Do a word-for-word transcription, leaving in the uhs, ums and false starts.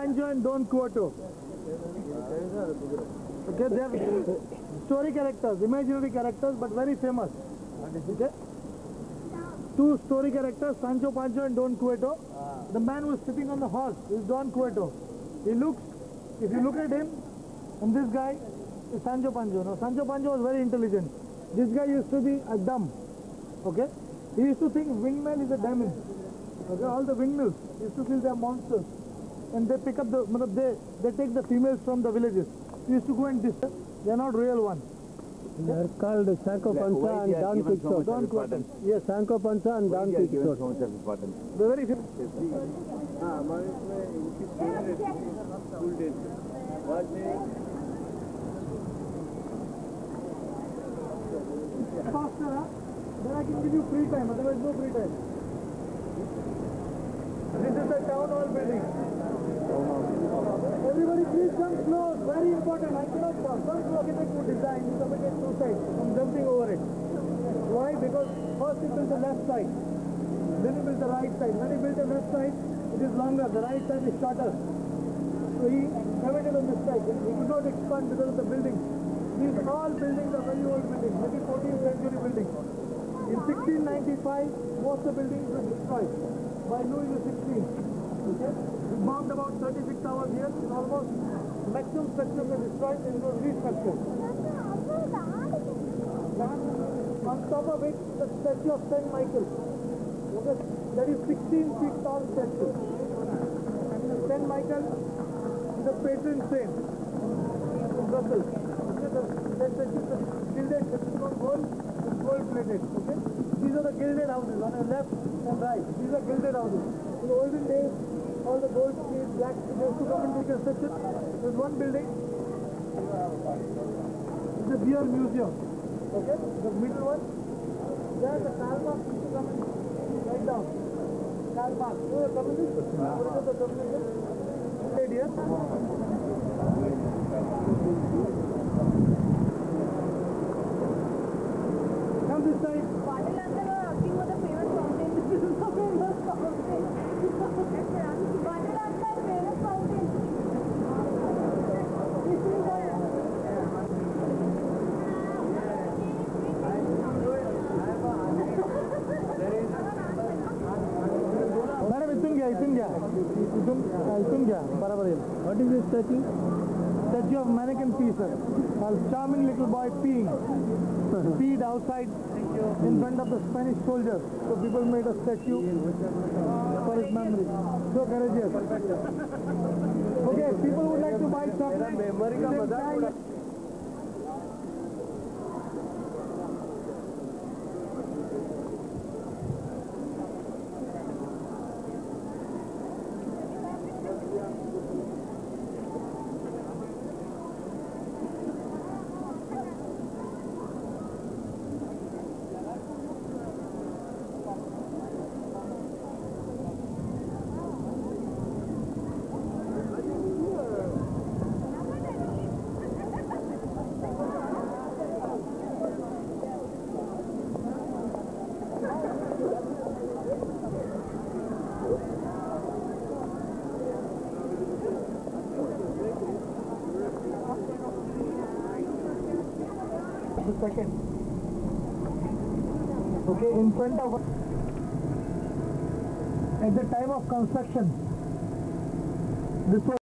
Panza and Donquixote. Okay, they are story characters, imaginary characters, but very famous. Okay, two story characters, Sancho Panza and Donquixote. The man who is sitting on the horse is Donquixote. He looks, if you look at him, and this guy is Sancho Panza. Now, Sancho Panza was very intelligent. This guy used to be a dumb. Okay, he used to think windmill is a demon. Okay, all the windmills used to feel they are monsters, and they pick up the, they they take the females from the villages. He used to go and disturb. They are not real ones. They are called Sancho Panza and Donquixote. Donquixote. Yes, Sancho Panza and Donquixote. They're very famous. Faster, huh? Then I can give you free time, otherwise no free time. This is the town hall building. Everybody please come close, very important. I cannot come. Some architect would design, submitted two sides. I'm jumping over it. Why? Because first he built the left side, then he built the right side. When he built the left side, it is longer, the right side is shorter. So he committed on this side. He could not expand because of the buildings. These all buildings are very old buildings, maybe fourteenth century buildings. In sixteen ninety-five, most of the buildings were destroyed by Louis the sixteenth. Okay? He bombed about thirty-six hours here, and almost maximum structures were destroyed and it was restructured. On top of it, the statue of Saint Michael. Okay? That is sixteen feet tall statue. And Saint Michael is a patron saint in Burssels. That statue is gilded, that is not gold, it's gold plated. Okay? These are the gilded houses on the left and right. These are gilded houses. In the olden days, all the gold streets, black streets, they used to come and take construction. There's one building. It's the beer museum. Okay? The middle one. There the Karl Marx used to come and write down. Karl Marx. You know the communist? What is the communist? Right here. Come this side. What is this statue? Statue of Manneken Pis, a charming little boy peeing. Peed outside in front of the Spanish soldiers. So people made a statue for his memory. So courageous. Okay, people would like to buy chocolate. Second. Okay, in front of at the time of construction, this was